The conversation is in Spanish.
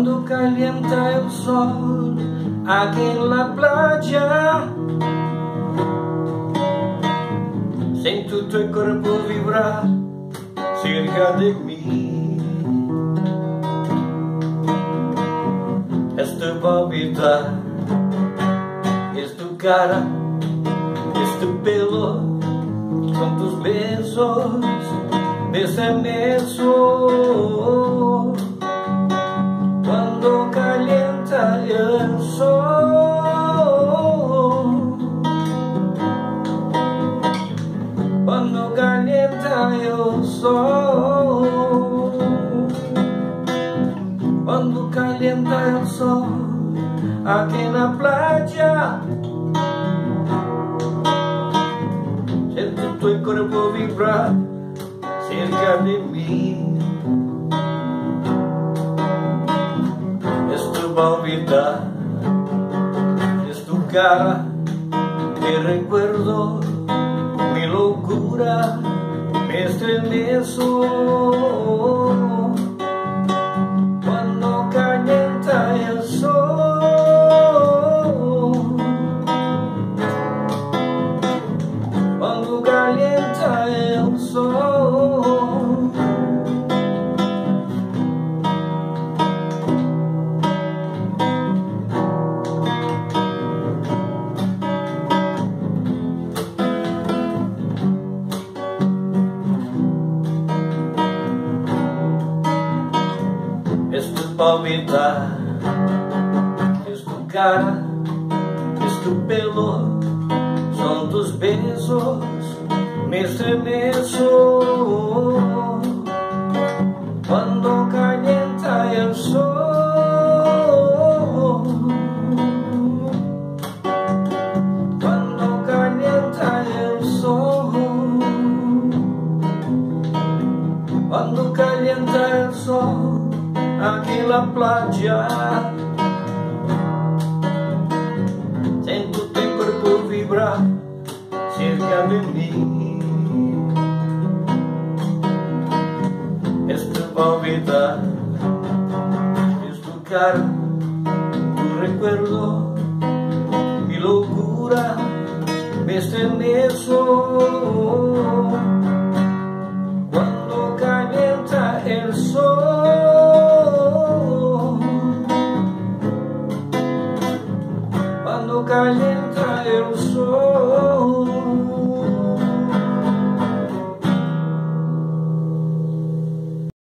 Cuando calienta el sol aquí en la playa, siento tu cuerpo vibrar cerca de mí. Es tu palpitar, es tu cara, es tu pelo, son tus besos, bésame eso. Cuando calienta el sol, cuando calienta el sol, cuando calienta el sol aquí en la playa, siento tu cuerpo vibrar cerca de mí. Es tu palpitar, es tu cara, mi recuerdo, mi locura, me estremezco. Cuando calienta el sol, cuando calienta el sol, es tu palpitar, es tu cara, es tu pelo, son tus besos, me estremezco. Cuando calienta el sol, cuando calienta el sol, cuando calienta el sol aquí en la playa, siento tu cuerpo vibrar cerca de mí. Es tu palpitar, es tu cara, tu recuerdo, mi locura, me estremezco. Cuando calienta el sol, cuando calienta el sol.